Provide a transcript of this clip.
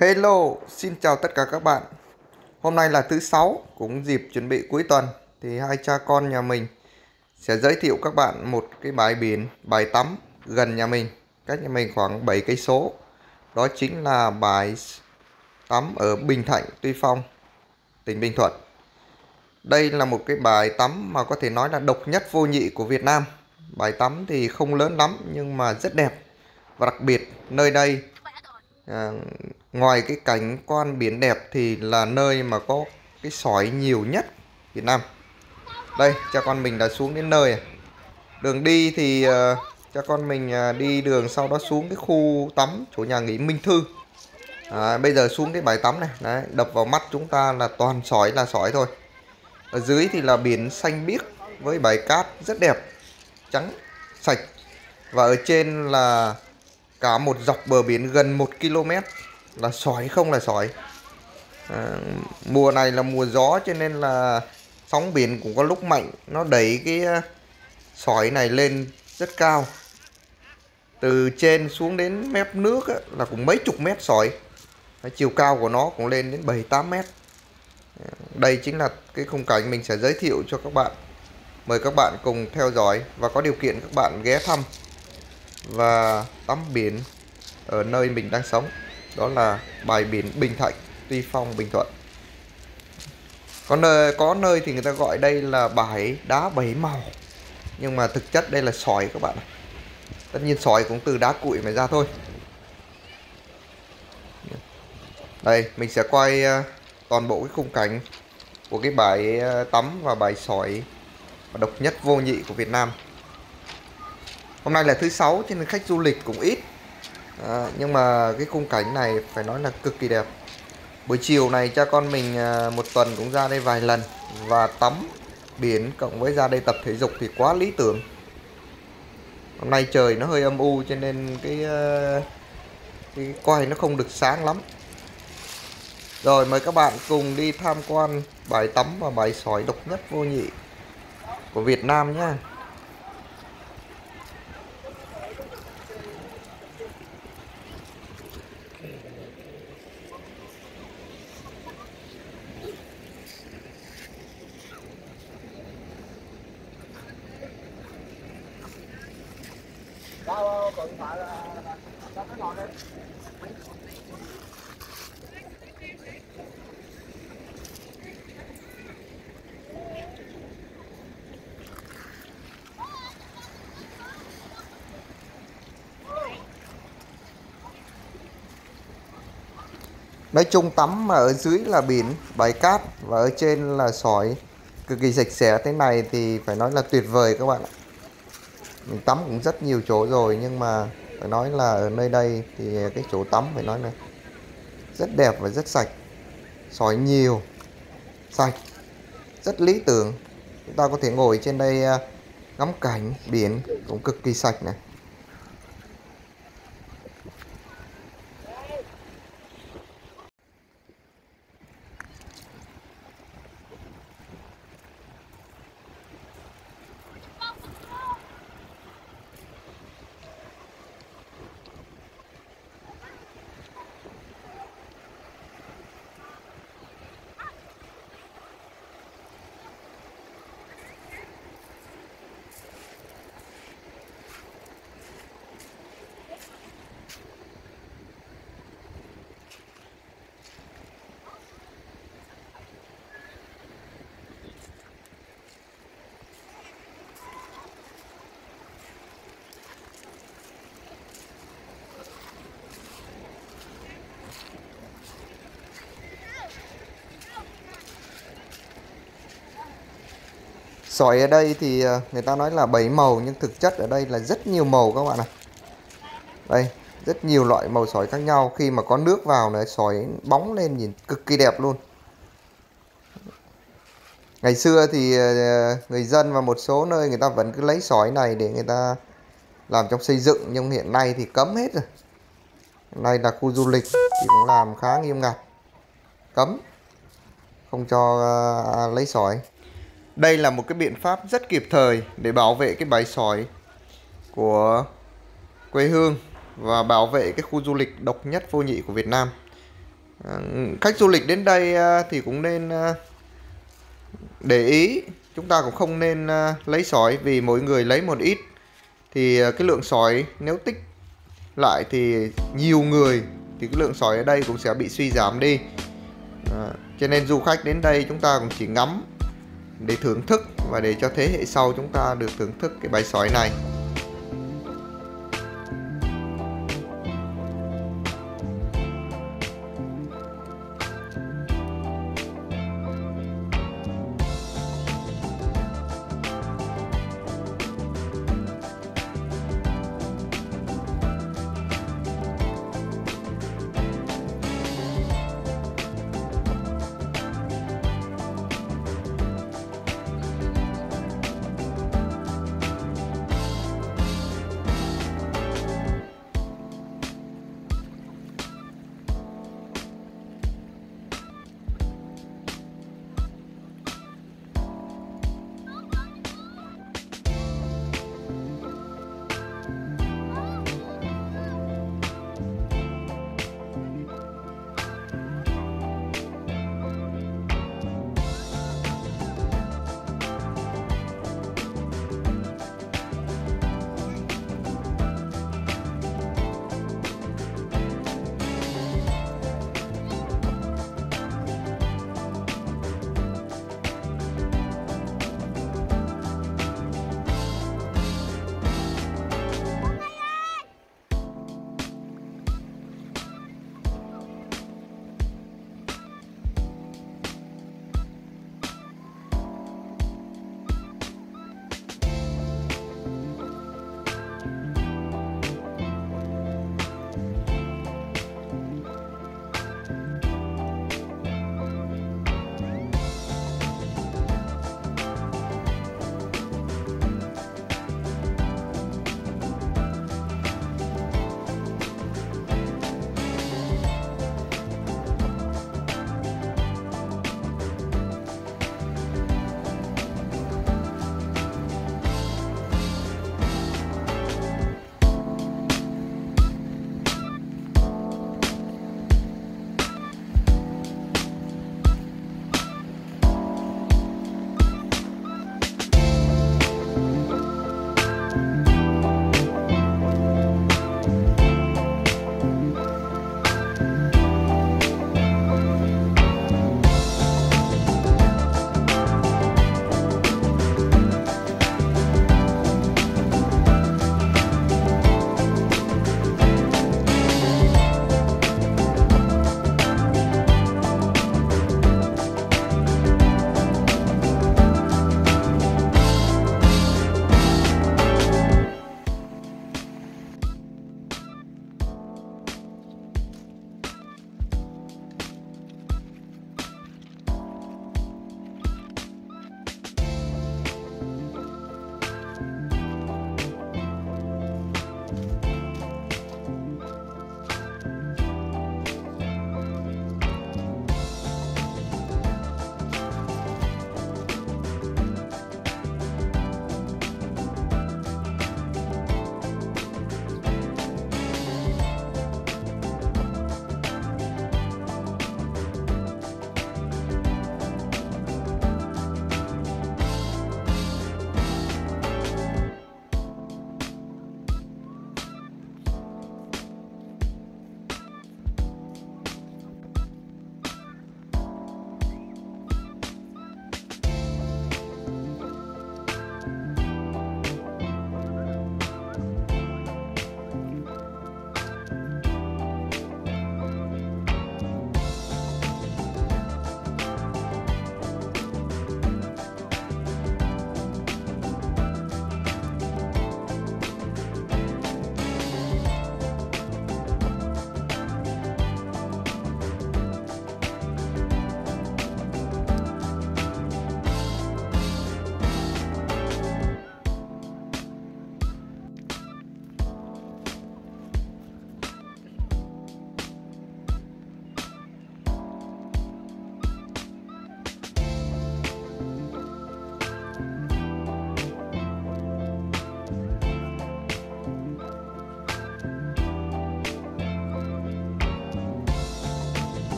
Hello, xin chào tất cả các bạn. Hôm nay là thứ sáu, cũng dịp chuẩn bị cuối tuần thì hai cha con nhà mình sẽ giới thiệu các bạn một cái bãi biển, bãi tắm gần nhà mình, cách nhà mình khoảng 7 cây số. Đó chính là bãi tắm ở Bình Thạnh, Tuy Phong, tỉnh Bình Thuận. Đây là một cái bãi tắm mà có thể nói là độc nhất vô nhị của Việt Nam. Bãi tắm thì không lớn lắm nhưng mà rất đẹp. Và đặc biệt nơi đây À, ngoài cái cảnh quan biển đẹp thì là nơi mà có cái sỏi nhiều nhất Việt Nam. Đây, cha con mình đã xuống đến nơi. Đường đi thì cha con mình đi đường sau đó xuống cái khu tắm chỗ nhà nghỉ Minh Thư. Bây giờ xuống cái bãi tắm này, đấy, đập vào mắt chúng ta là toàn sỏi là sỏi thôi. Ở dưới thì là biển xanh biếc với bãi cát rất đẹp, trắng, sạch. Và ở trên là cả một dọc bờ biển gần 1 km là sỏi không là sỏi. Mùa này là mùa gió cho nên là sóng biển cũng có lúc mạnh, nó đẩy cái sỏi này lên rất cao. Từ trên xuống đến mép nước á, là cũng mấy chục mét sỏi. Chiều cao của nó cũng lên đến 7-8 mét. Đây chính là cái khung cảnh mình sẽ giới thiệu cho các bạn. Mời các bạn cùng theo dõi và có điều kiện các bạn ghé thăm và tắm biển ở nơi mình đang sống. Đó là bãi biển Bình Thạnh, Tuy Phong, Bình Thuận. Có nơi thì người ta gọi đây là bãi đá 7 màu, nhưng mà thực chất đây là sỏi các bạn. Tất nhiên sỏi cũng từ đá cuội mà ra thôi. Đây mình sẽ quay toàn bộ cái khung cảnh của cái bãi tắm và bãi sỏi độc nhất vô nhị của Việt Nam. Hôm nay là thứ sáu cho nên khách du lịch cũng ít, nhưng mà cái khung cảnh này phải nói là cực kỳ đẹp. Buổi chiều này cha con mình một tuần cũng ra đây vài lần và tắm biển cộng với ra đây tập thể dục thì quá lý tưởng. Hôm nay trời nó hơi âm u cho nên cái quay nó không được sáng lắm. Rồi mời các bạn cùng đi tham quan bãi tắm và bãi sỏi độc nhất vô nhị của Việt Nam nhé. Nói chung tắm mà ở dưới là biển, bãi cát và ở trên là sỏi cực kỳ sạch sẽ thế này thì phải nói là tuyệt vời các bạn ạ. Mình tắm cũng rất nhiều chỗ rồi nhưng mà phải nói là ở nơi đây thì cái chỗ tắm phải nói là rất đẹp và rất sạch. Sỏi nhiều, sạch, rất lý tưởng. Chúng ta có thể ngồi trên đây ngắm cảnh biển cũng cực kỳ sạch này. Sỏi ở đây thì người ta nói là 7 màu nhưng thực chất ở đây là rất nhiều màu các bạn ạ. Đây, rất nhiều loại màu sỏi khác nhau. Khi mà có nước vào này, sỏi bóng lên nhìn cực kỳ đẹp luôn. Ngày xưa thì người dân và một số nơi người ta vẫn cứ lấy sỏi này để người ta làm trong xây dựng, nhưng hiện nay thì cấm hết rồi. Hiện nay là khu du lịch thì cũng làm khá nghiêm ngặt, cấm không cho lấy sỏi. Đây là một cái biện pháp rất kịp thời để bảo vệ cái bãi sỏi của quê hương và bảo vệ cái khu du lịch độc nhất vô nhị của Việt Nam. Khách du lịch đến đây thì cũng nên để ý, chúng ta cũng không nên lấy sỏi, vì mỗi người lấy một ít thì cái lượng sỏi nếu tích lại thì nhiều người thì cái lượng sỏi ở đây cũng sẽ bị suy giảm đi. Cho nên du khách đến đây chúng ta cũng chỉ ngắm để thưởng thức và để cho thế hệ sau chúng ta được thưởng thức cái bãi sỏi này.